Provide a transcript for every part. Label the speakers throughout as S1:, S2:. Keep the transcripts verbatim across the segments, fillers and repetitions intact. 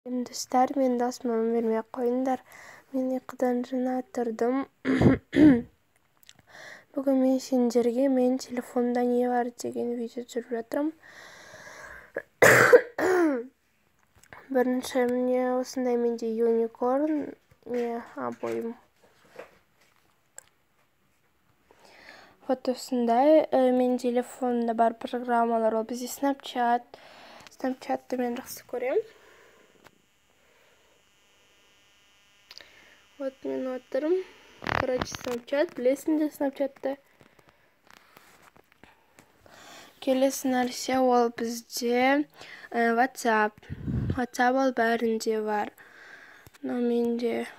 S1: Достар, мен досыма бермей қойыңдар. Мен ұйқыдан жаңа тұрдым. Бүгін мен сендерге мен телефонда не бар деген видео түсіріп жатырмын. Бірінші міне осындай менде юникорн не обойым. Вот осындай мен телефонда бар программалар, ол бізде Snapchat. Snapchat'ты мен жақсы көремін. Вот мен отырым. Короче, Snapchat, білесіңдер Snapchat'ты. Келесі нәрсе ол бізде WhatsApp. WhatsApp ол бәрінде бар. Но менде,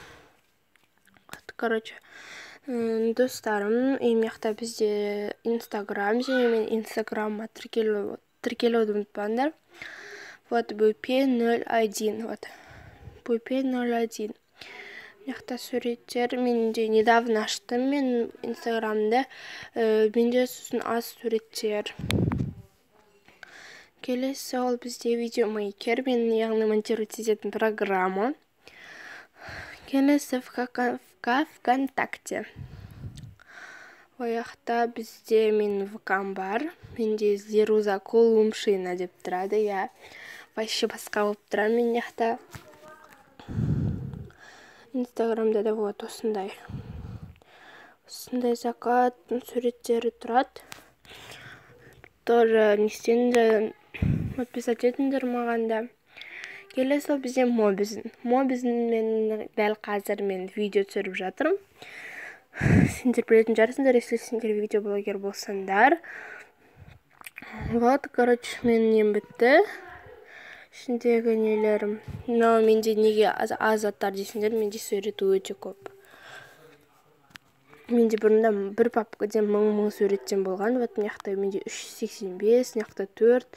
S1: короче, достарым, емекта бізде Instagram, және мен Instagram'a тіркелуді ұмытпаңдар. Вот би пи нөл один. Вот. би пи нөл один. Мекта суреттер. Менде недавно аштым мен Instagram'да. Менде сосын аз суреттер. Келесі ол бізде видеомейкер. Мен яғни монтировать ететін программа. Келесі ВКонтакте. Ояқта бізде мен ВКам бар. Менде Зеруза Колумшина деп тұрады. Я вообще басқа болып тұрам мен яқта. Инстаграмда да вот осындай. Осындай закат суреттері тұрады. Тоже нестен подписать етіңдер мағанда. Келесі ол бізде Мобизн. Мобизн мен дәл қазір мен видео түсіріп жатырмын. Сендер білетін жарсыңдар, если сендер видеоблогер болсаңдар. Вот, короче, мен нем бітті. Ішіндегі нелерім. Но менде неге аз заттар дейсіңдер, менде сурет өте көп. Менде бұрында бір папкаде мың-мың суреттен болған. Вот мияқта менде үш жүз сексен бес, мияқта төрт.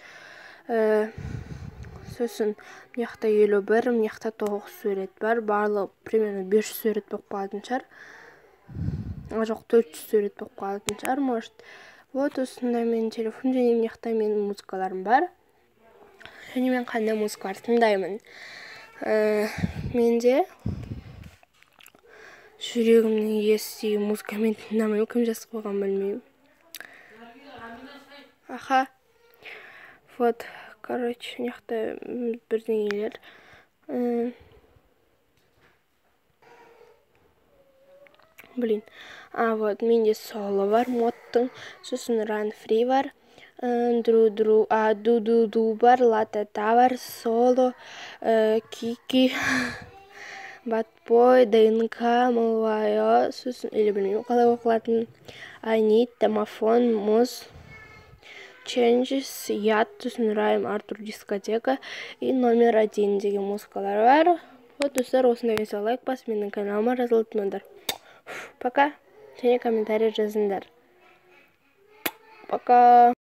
S1: Сосын мияқта елу бір, мияқта тоғыз сурет бар. Барлығы примерно бес жүз сурет болып қалатын шығар. А жоқ, төрт жүз сурет болып қалатын шығар, может. Вот осында менің телефон, және мияқта менің музыкаларым бар. Және мен қандай музыкалар тыңдаймын. Менде жүрегімнің иесі деген музыка мен тыңдамаймын, кім жазып қойған білмеймін. Аха. Вот, короче, мияқта бірдеңелер. Блин. А, вот, менде соло бар, модтың. Сосын Run Free бар. Дру-дру, а, ду-ду-ду бар, ла-та-та бар, соло, кики, батбой, ДНК, Малвайо, сосын, или білмеймін, қалай оқылатын, Анит, Домофон, Муз, Changes, Яд, сосын Райм, Артур, Дискотека и номер один деген музыкалар бар. Вот, достар, осындай видео лайк бас, менің каналыма жазылтыңдар. Пока. Және комментарий жазыңдар. Пока.